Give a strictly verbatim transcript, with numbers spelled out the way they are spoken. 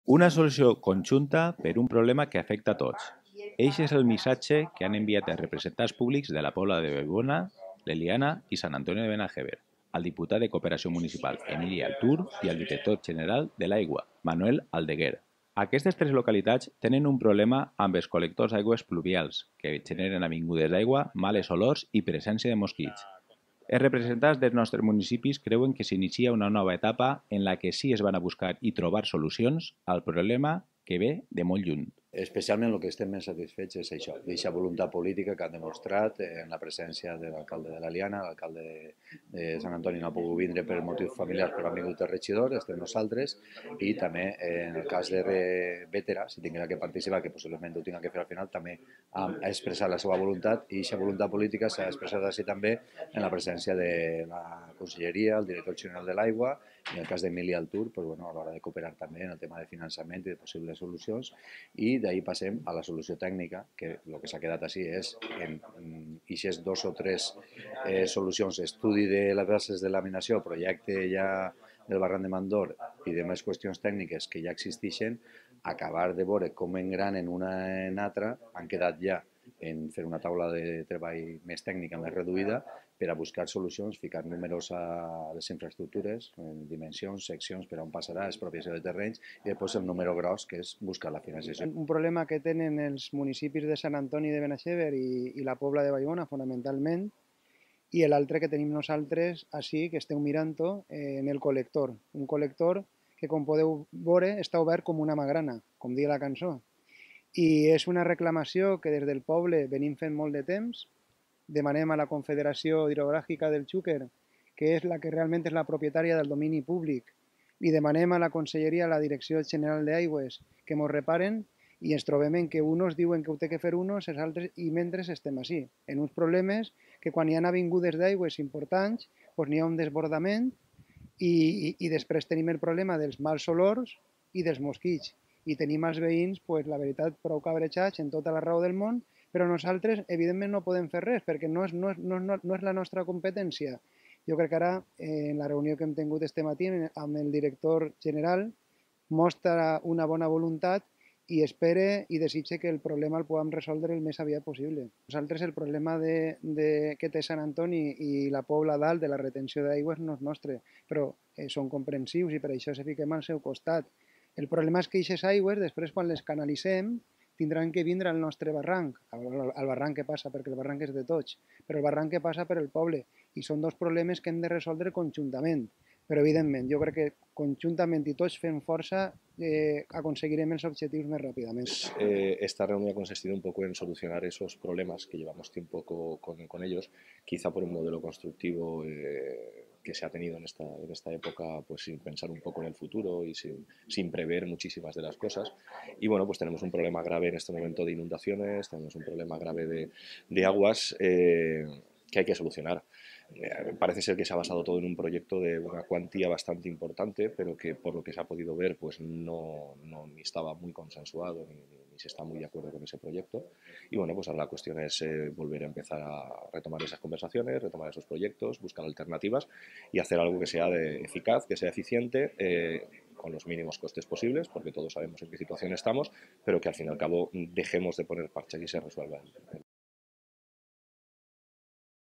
Una solució conjunta per un problema que afecta a tots. Eixe és el missatge que han enviat els representants públics de la Pobla de Vallbona, l'Eliana i Sant Antoni de Benajever, al diputat de Cooperació Municipal Emili Altur i al director general de l'Aigua, Manuel Aldeguer. Aquestes tres localitats tenen un problema amb els col·lectors d'aigües pluvials, que generen avingudes d'aigua, males olors i presència de mosquits. Els representants dels nostres municipis creuen que s'inicia una nova etapa en la que sí es van a buscar i trobar solucions al problema que ve de molt lluny. Especialment el que estem més satisfets és això, d'aquesta voluntat política que han demostrat en la presència de l'alcalde de l'Eliana, l'alcalde de Sant Antoni no ha pogut vindre per motius familiars però han vingut el regidor, estem nosaltres, i també en el cas de Bétera, si tinguera que participar, que possiblement ho tinga que fer al final, també ha expressat la seva voluntat i aquesta voluntat política s'ha expressat així també en la presència de la conselleria, el director general de l'Aigua i en el cas d'Emili Altur, pues, bueno, a l'hora de cooperar també en el tema de finançament i de possibles solucions, i d'ahir passem a la solució tècnica, que el que s'ha quedat així és en aquestes dos o tres eh, solucions, estudi de les bases de laminació, projecte ja del barranc de Mandor i de més qüestions tècniques que ja existeixen, acabar de veure com engranen una en altra, han quedat ja en fer una taula de treball més tècnica, més reduïda, per a buscar solucions, ficar números a les infraestructures, en dimensions, seccions, per on passarà, expropiació de terrenys, i després el número gros, que és buscar la financiació. Un problema que tenen els municipis de Sant Antoni de Benaixever i, i la Pobla de Vallbona, fonamentalment, i l'altre que tenim nosaltres així, que esteu mirant-ho, eh, en el col·lector. Un col·lector que, com podeu veure, està obert com una magrana, com diu la cançó. I és una reclamació que des del poble venim fent molt de temps. Demanem a la Confederació Hidrogràfica del Xúquer, que és la que realment és la propietària del domini públic, li demanem a la Conselleria, a la Direcció General d'Aigües, que ens reparen i ens trobem en que uns diuen que ho té que fer uns, els altres, i mentre estem així, en uns problemes que quan hi ha avingudes d'aigües importants doncs n'hi ha un desbordament i, i, i després tenim el problema dels mals olors i dels mosquits. I tenim els veïns, pues, la veritat, prou cabrejats en tota la raó del món, però nosaltres, evidentment, no podem fer res perquè no és, no és, no és, no és la nostra competència. Jo crec que ara, eh, en la reunió que hem tingut este matí amb el director general, mostra una bona voluntat i espera i desitja que el problema el puguem resoldre el més aviat possible. Nosaltres el problema de, de, que té Sant Antoni i la Pobla dalt de la retenció d'aigües no és nostre, però eh, són comprensius i per això se fiquem al seu costat. El problema és que aquestes aigües, després quan les canalitzem, tindran que vindre al nostre barranc, al barranc que passa, perquè el barranc és de tots, però el barranc que passa per el poble, i són dos problemes que hem de resoldre conjuntament. Però, evidentment, jo crec que conjuntament i tots fent força eh, aconseguirem els objectius més ràpidament. Eh, esta reunión ha consistido un poco en solucionar esos problemas que llevamos tiempo con, con ellos, quizá por un modelo constructivo eh, que se ha tenido en esta, en esta época, pues sin pensar un poco en el futuro y sin, sin prever muchísimas de las cosas. Y bueno, pues tenemos un problema grave en este momento de inundaciones, tenemos un problema grave de, de aguas eh, que hay que solucionar. Eh, parece ser que se ha basado todo en un proyecto de una cuantía bastante importante, pero que por lo que se ha podido ver pues no, no ni estaba muy consensuado ni, ni se está muy de acuerdo con ese proyecto. Y bueno, pues ahora la cuestión es eh, volver a empezar a retomar esas conversaciones, retomar esos proyectos, buscar alternativas y hacer algo que sea de eficaz, que sea eficiente, eh, con los mínimos costes posibles, porque todos sabemos en qué situación estamos, pero que al fin y al cabo dejemos de poner parches y se resuelva el, el